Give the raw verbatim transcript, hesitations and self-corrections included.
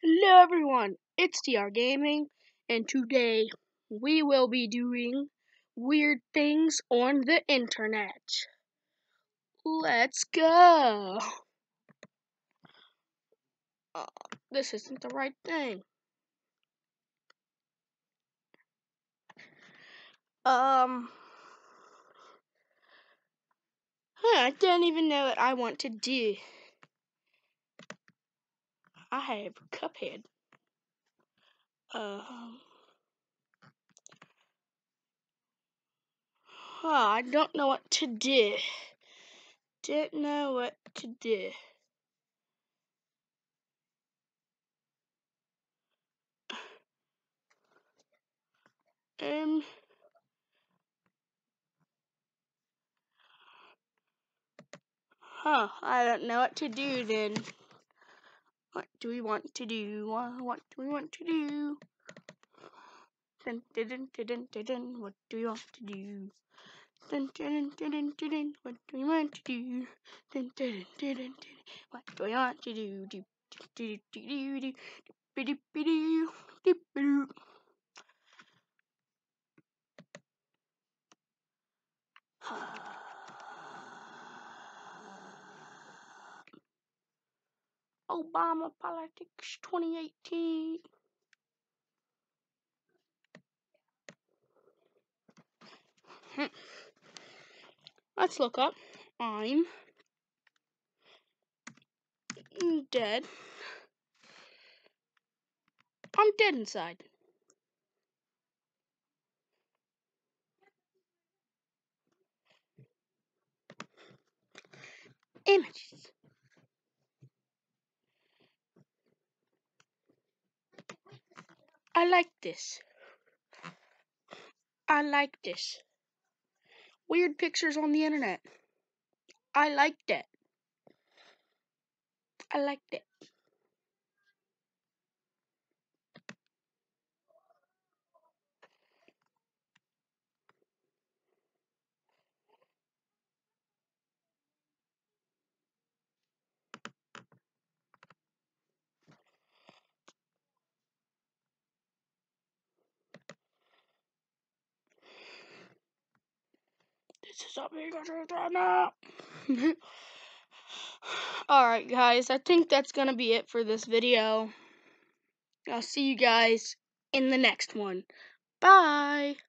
Hello everyone, it's T R Gaming, and today we will be doing weird things on the internet. Let's go! Uh, this isn't the right thing. Um, huh, I don't even know what I want to do. I have Cuphead. Um, huh, I don't know what to do. Don't know what to do. Um, huh, I don't know what to do then. What do we want to do? What do we want to do? Dun, dun, dun, dun, dun, dun. What do we want to do? Dun, dun, dun, dun, dun, dun. What do we want to do? Dun, dun, dun, dun, dun. What do we want to do? Do, do, do, do, do, do, do, do, do, do. Obama Politics twenty eighteen. Let's look up. I'm dead. I'm dead inside. Images. I like this. I like this. Weird pictures on the internet. I liked it. I liked it. This is a big now. Alright guys, I think that's gonna be it for this video. I'll see you guys in the next one. Bye!